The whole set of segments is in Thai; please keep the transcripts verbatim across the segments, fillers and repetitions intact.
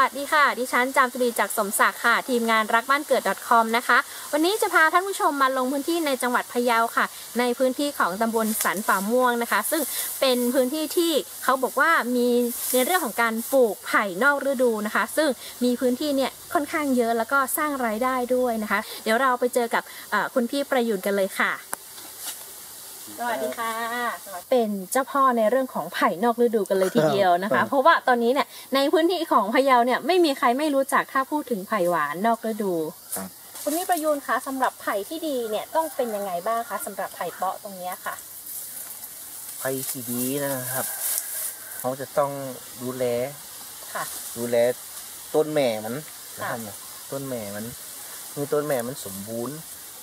วัสดีค่ะดิฉันจามจุรีจากสมศักดิ์ค่ะทีมงานรักบ้านเกิด .com นะคะวันนี้จะพาท่านผู้ชมมาลงพื้นที่ในจังหวัดพะเยาค่ะในพื้นที่ของตำบลสันป่าม่วงนะคะซึ่งเป็นพื้นที่ที่เขาบอกว่ามีในเรื่องของการปลูกไผ่นอกฤดูนะคะซึ่งมีพื้นที่เนี่ยค่อนข้างเยอะแล้วก็สร้างรายได้ด้วยนะคะเดี๋ยวเราไปเจอกับคุณพี่ประยุนกันเลยค่ะสวัสดีค่ะเป็นเจ้าพ่อในเรื่องของไผ่นอกฤดูกันเลยทีเดียวนะคะเพราะว่าตอนนี้เนี่ยในพื้นที่ของพะเยาเนี่ยไม่มีใครไม่รู้จักถ้าพูดถึงไผ่หวานนอกฤดูคุณพี่ประยูนคะสำหรับไผ่ที่ดีเนี่ยต้องเป็นยังไงบ้างคะสำหรับไผ่เปาะตรงนี้ค่ะไผ่ที่ดีนะครับเขาจะต้องดูแลค่ะดูแลต้นแม่มันนะครับต้นแม่มันคือต้นแม่มันสมบูรณ์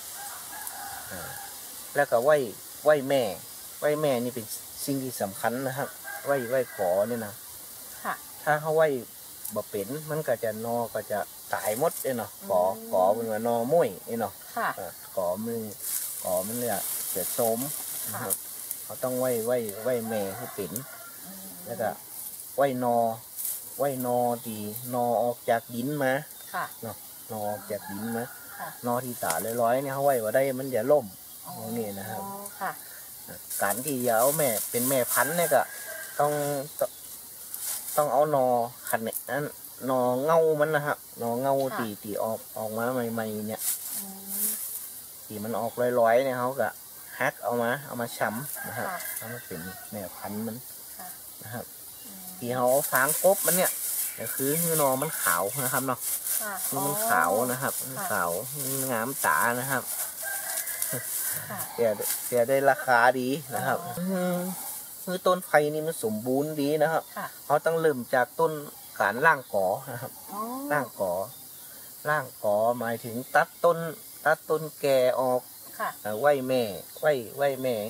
แล้วก็ไหวไหวแม่ไหวแม่นี่เป็นสิ่งที่สำคัญนะครับไหวไหวขอเนี่ยนะถ้าเขาไหวบ่เป็นมันก็จะนอก็จะตายหมดเลยเนาะขอขอเป็นว่านอมุ้ยเนาะขอมึงขอมันเนี่ยเสียโสมนะครับเขาต้องไหวไหวไหวแม่ให้เป็นแล้วก็ไหวนอไหวนอดีนอออกจากดินมาเนาะนอออกจากดินมานอที่ตาลอยๆเนี่ยเขาไหวว่าได้มันจะล่มนี่นะครับการที่จะเอาแม่เป็นแม่พันธุ์เนี่ยก็ต้องต้องเอานอขันเนี่ยนั่นนอเงามันนะครับนอเงาตีตีออกออกมาใหม่ๆเนี่ยตีมันออกลอยๆเนี่ยเขาก็ฮักเอามาเอามาช้ำนะครับเอามาเป็นแม่พันธุ์มันนะครับที่เขาฟางกบมันเนี่ยก็คือเนื้อนอมันขาวนะครับเนาะมันขาวนะครับมันขาวงามตานะครับเสียเสียได้ราคาดีนะครับคือต้นไผ่นี่มันสมบูรณ์ดีนะครับเขาต้องเริ่มจากต้นการล่างกอนะครับล่างกอล่างกอหมายถึงตัดต้นตัดต้นแก่ออกไหวแม่ไหวไหวแม่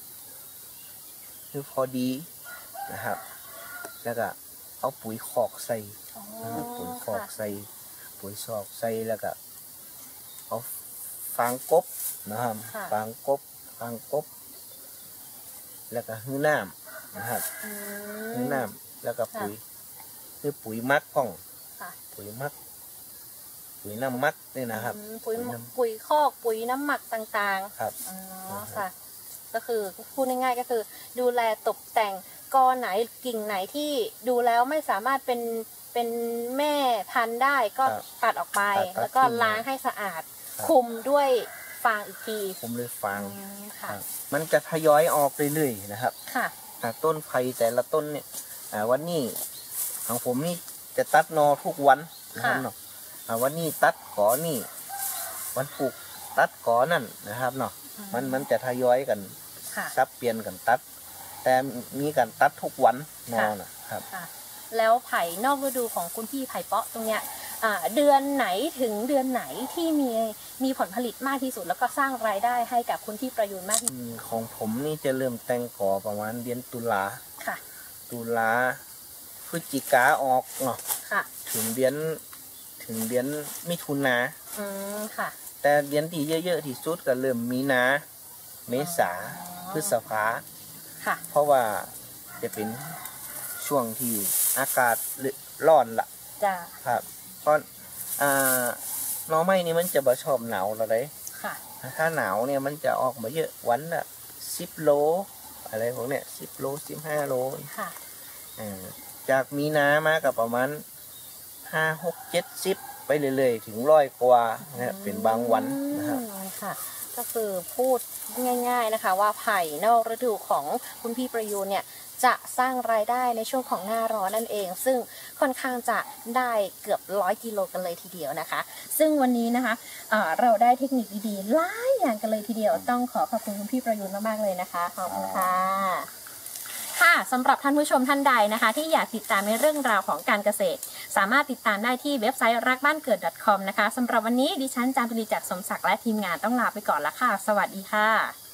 คือพอดีนะครับแล้วก็เอาปุ๋ยคอกใส่ปุ๋ยคอกใส่ปุ๋ยซอกใส่แล้วก็เอาฟางกบนะครับฟางกบฟางกบแล้วก็หื้อน้ำนะครับหื้อน้ำแล้วก็ปุ๋ยคือปุ๋ยมักพ่องปุ๋ยมักปุ๋ยน้ำมักนี่นะครับปุ๋ยปุ๋ยคอกปุ๋ยน้ำหมักต่างๆครับอ๋อค่ะก็คือพูดง่ายๆก็คือดูแลตกแต่งกอไหนกิ่งไหนที่ดูแล้วไม่สามารถเป็นเป็นแม่พันธุ์ได้ก็ตัดออกไปแล้วก็ล้างให้สะอาดคุมด้วยฟางอีกทีคุมด้วยฟางมันจะทยอยออกเรื่อยๆนะครับต้นไผ่แต่ละต้นเนี่ยวันนี้ของผมนี่จะตัดนอทุกวันนะครับเนาะวันนี้ตัดกอนี่วันปลูกตัดกอนั่นนะครับเนาะมันมันจะทยอยกันซับเปลี่ยนกันตัดแต่มีการตัดทุกวันนอนะครับแล้วไผ่นอกฤดูของคุณพี่ไผ่เปาะตรงเนี้ยเดือนไหนถึงเดือนไหนที่มีมีผลผลิตมากที่สุดแล้วก็สร้างรายได้ให้กับคุณพี่ประยูนมากที่สุดของผมนี่จะเริ่มแต่งกอประมาณเดือนตุลาค่ะตุลาพฤศจิกาออกเนาะค่ะถึงเดือนถึงเดือนมิถุนาอืมค่ะแต่เดือนที่เยอะๆที่สุดก็เริ่มมีนาเมษาพฤษภาค่ะเพราะว่าจะเป็นช่วงที่อากาศร้อนละจ้าครับเพราะอ่าหน่อไม้นี่มันจะบ่ชอบหนาวอะไรค่ะถ้าหนาวเนี่ยมันจะออกมาเยอะวันละสิบโลอะไรพวกเนี้ยสิบโลสิบห้าโลค่ะอ่าจากมีนามากับประมาณห้าหกเจ็ดสิบไปเรื่อยๆถึงร้อยกว่าเนี่ยเป็นบางวันนะครับค่ะก็คือพูดง่ายๆนะคะว่าไผ่นอกฤดูของคุณพี่ประยูนเนี่ยจะสร้างรายได้ในช่วงของหน้าร้อนนั่นเองซึ่งค่อนข้างจะได้เกือบร้อยกิโลกันเลยทีเดียวนะคะซึ่งวันนี้นะคะเอ่อเราได้เทคนิคดีๆหลายอย่างกันเลยทีเดียวต้องขอขอบคุณคุณพี่ประยูนมากๆเลยนะคะขอบคุณค่ะค่ะสำหรับท่านผู้ชมท่านใดนะคะที่อยากติดตามในเรื่องราวของการเกษตรสามารถติดตามได้ที่เว็บไซต์รักบ้านเกิด .com นะคะสำหรับวันนี้ดิฉันจามจุรีจากสมศักดิ์และทีมงานต้องลาไปก่อนละค่ะสวัสดีค่ะ